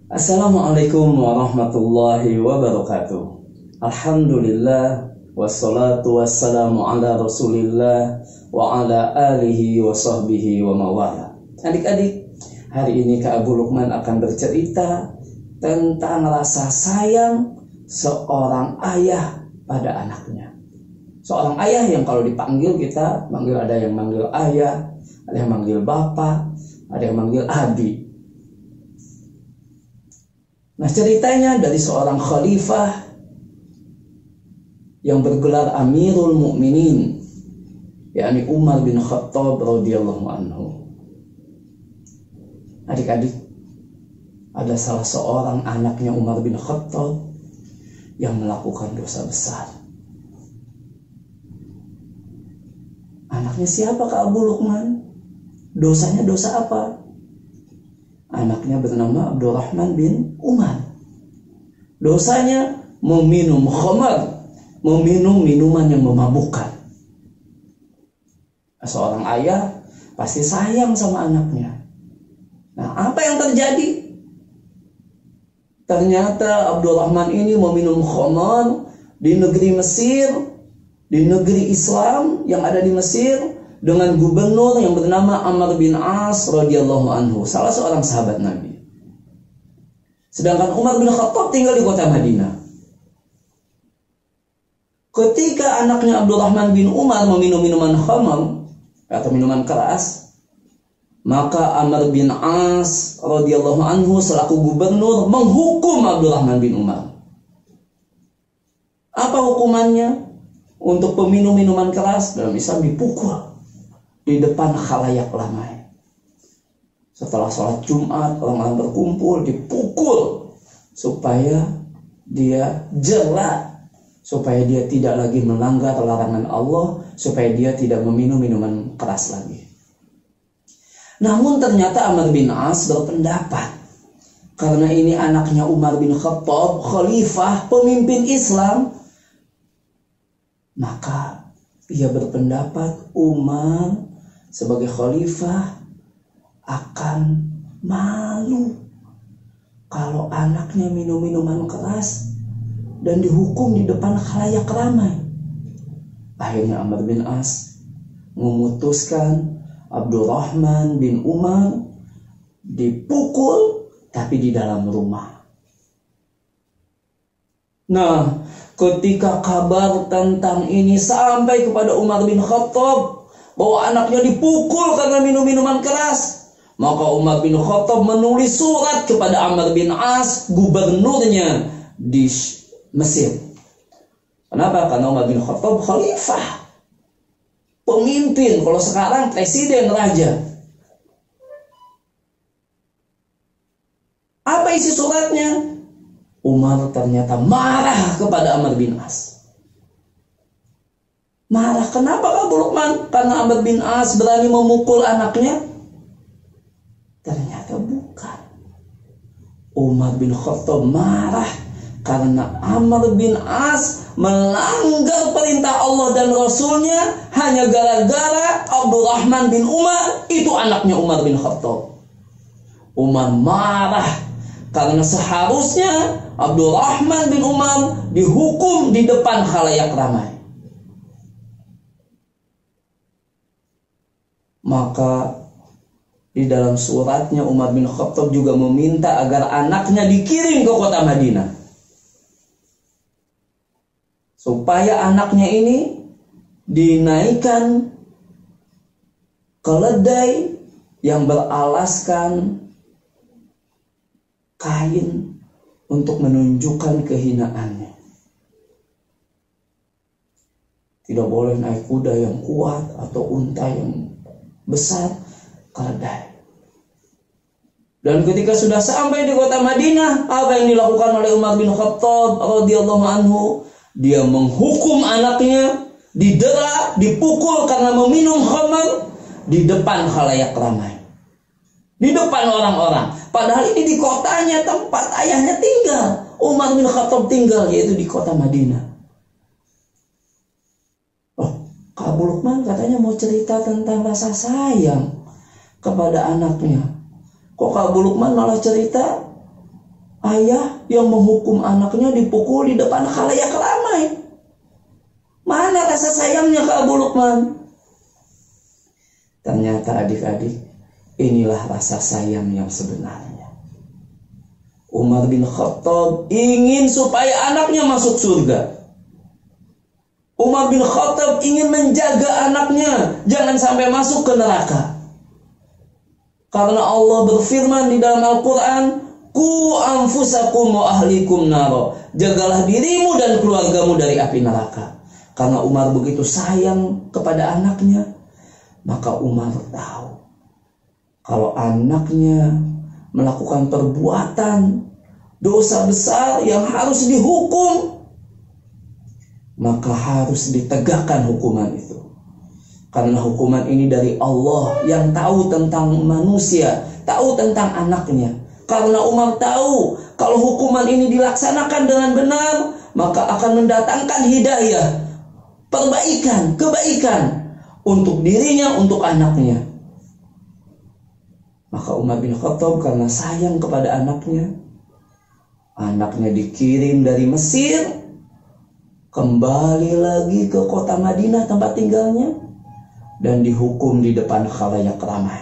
Assalamualaikum warahmatullahi wabarakatuh. Alhamdulillah wassalatu wassalamu ala Rasulillah wa ala alihi wa sahbihi wa mawala. Adik-adik, hari ini Kak Abu Lukman akan bercerita tentang rasa sayang seorang ayah pada anaknya. Seorang ayah yang kalau dipanggil kita manggil, ada yang manggil ayah, ada yang manggil bapak, ada yang manggil abi. Nah, ceritanya dari seorang khalifah yang bergelar Amirul Mukminin, yakni Umar bin Khattab radhiyallahu anhu. Adik-adik, ada salah seorang anaknya Umar bin Khattab yang melakukan dosa besar. Anaknya siapa Kak Abu Lukman? Dosanya dosa apa? Anaknya bernama Abdurrahman bin Umar. Dosanya meminum khamar, meminum minuman yang memabukkan. Seorang ayah pasti sayang sama anaknya. Nah, apa yang terjadi? Ternyata Abdurrahman ini meminum khamar di negeri Mesir, di negeri Islam yang ada di Mesir, dengan gubernur yang bernama Amr bin As radhiyallahu anhu, salah seorang sahabat Nabi. Sedangkan Umar bin Khattab tinggal di kota Madinah. Ketika anaknya Abdurrahman bin Umar meminum minuman khamar atau minuman keras, maka Amr bin As radhiyallahu anhu selaku gubernur menghukum Abdurrahman bin Umar. Apa hukumannya? Untuk peminum minuman keras dalam Islam dipukul di depan khalayak ramai. Setelah sholat Jumat, orang-orang berkumpul, dipukul supaya dia jela, supaya dia tidak lagi melanggar larangan Allah, supaya dia tidak meminum minuman keras lagi. Namun ternyata Amr bin As berpendapat, karena ini anaknya Umar bin Khattab, khalifah, pemimpin Islam, maka ia berpendapat Umar sebagai khalifah akan malu kalau anaknya minum minuman keras dan dihukum di depan khalayak ramai. Akhirnya Amr bin As memutuskan Abdurrahman bin Umar dipukul tapi di dalam rumah. Nah, ketika kabar tentang ini sampai kepada Umar bin Khattab bahwa anaknya dipukul karena minum minuman keras, maka Umar bin Khattab menulis surat kepada Amr bin As, gubernurnya di Mesir. Kenapa? Karena Umar bin Khattab khalifah, pemimpin, kalau sekarang presiden, raja. Apa isi suratnya? Umar ternyata marah kepada Amr bin As. Marah, kenapa Kak Abu Lukman? Karena Amr bin As berani memukul anaknya? Ternyata bukan. Umar bin Khattab marah karena Amr bin As melanggar perintah Allah dan Rasulnya hanya gara-gara Abdurrahman bin Umar itu anaknya Umar bin Khattab. Umar marah karena seharusnya Abdurrahman bin Umar dihukum di depan khalayak ramai. Maka di dalam suratnya Umar bin Khattab juga meminta agar anaknya dikirim ke kota Madinah, supaya anaknya ini dinaikkan keledai yang beralaskan kain untuk menunjukkan kehinaannya. Tidak boleh naik kuda yang kuat atau unta yang besar, keledai. Dan ketika sudah sampai di kota Madinah, apa yang dilakukan oleh Umar bin Khattab radhiyallahu anhu? Dia menghukum anaknya, didera, dipukul karena meminum khamar di depan khalayak ramai, di depan orang-orang. Padahal ini di kotanya, tempat ayahnya tinggal, Umar bin Khattab tinggal, yaitu di kota Madinah. Kak Abu Lukman katanya mau cerita tentang rasa sayang kepada anaknya. Kok Kak Abu Lukman malah cerita ayah yang menghukum anaknya dipukul di depan khalayak ramai. Mana rasa sayangnya ke Abu Luqman? Ternyata adik-adik, inilah rasa sayang yang sebenarnya. Umar bin Khattab ingin supaya anaknya masuk surga. Umar bin Khattab ingin menjaga anaknya jangan sampai masuk ke neraka. Karena Allah berfirman di dalam Al-Quran, "Qu anfusakum wa ahlikum naro." Jagalah dirimu dan keluargamu dari api neraka. Karena Umar begitu sayang kepada anaknya, maka Umar tahu kalau anaknya melakukan perbuatan dosa besar yang harus dihukum, maka harus ditegakkan hukuman itu. Karena hukuman ini dari Allah yang tahu tentang manusia, tahu tentang anaknya. Karena Umar tahu kalau hukuman ini dilaksanakan dengan benar, maka akan mendatangkan hidayah, perbaikan, kebaikan untuk dirinya, untuk anaknya. Maka Umar bin Khattab karena sayang kepada anaknya dikirim dari Mesir kembali lagi ke kota Madinah tempat tinggalnya dan dihukum di depan khalayak ramai.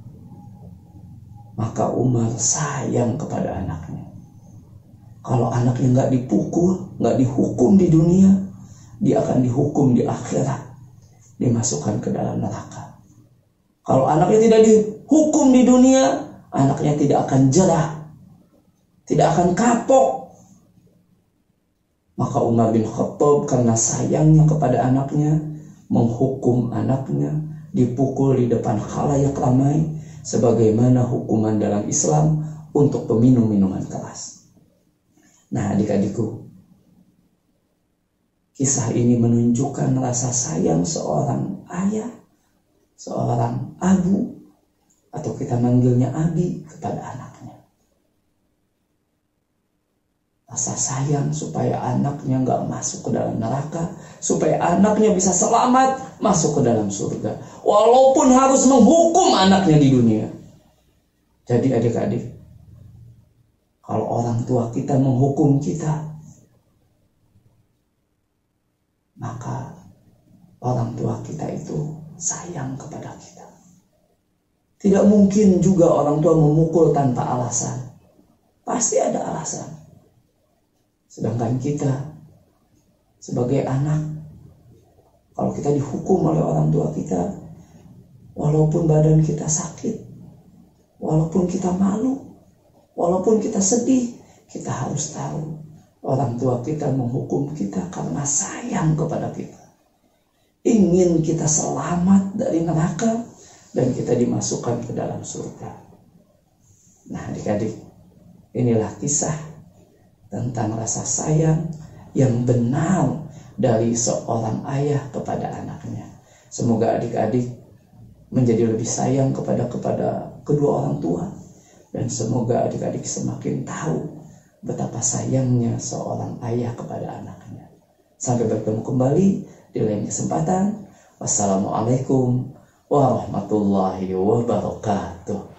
Maka Umar sayang kepada anaknya. Kalau anaknya nggak dipukul, nggak dihukum di dunia, dia akan dihukum di akhirat, dimasukkan ke dalam neraka. Kalau anaknya tidak dihukum di dunia, anaknya tidak akan jerah, tidak akan kapok. Maka Umar bin Khattab karena sayangnya kepada anaknya, menghukum anaknya, dipukul di depan khalayak ramai, sebagaimana hukuman dalam Islam untuk peminum minuman keras. Nah adik-adikku, kisah ini menunjukkan rasa sayang seorang ayah, seorang abu, atau kita manggilnya abi, kepada anaknya. Rasa sayang supaya anaknya nggak masuk ke dalam neraka, supaya anaknya bisa selamat masuk ke dalam surga, walaupun harus menghukum anaknya di dunia. Jadi adik-adik, kalau orang tua kita menghukum kita, maka orang tua kita itu sayang kepada kita. Tidak mungkin juga orang tua memukul tanpa alasan. Pasti ada alasan. Sedangkan kita sebagai anak, kalau kita dihukum oleh orang tua kita, walaupun badan kita sakit, walaupun kita malu, walaupun kita sedih, kita harus tahu orang tua kita menghukum kita karena sayang kepada kita, ingin kita selamat dari neraka dan kita dimasukkan ke dalam surga. Nah adik-adik, inilah kisah tentang rasa sayang yang benar dari seorang ayah kepada anaknya. Semoga adik-adik menjadi lebih sayang kepada kedua orang tua, dan semoga adik-adik semakin tahu betapa sayangnya seorang ayah kepada anaknya. Sampai bertemu kembali di lain kesempatan. Wassalamualaikum warahmatullahi wabarakatuh.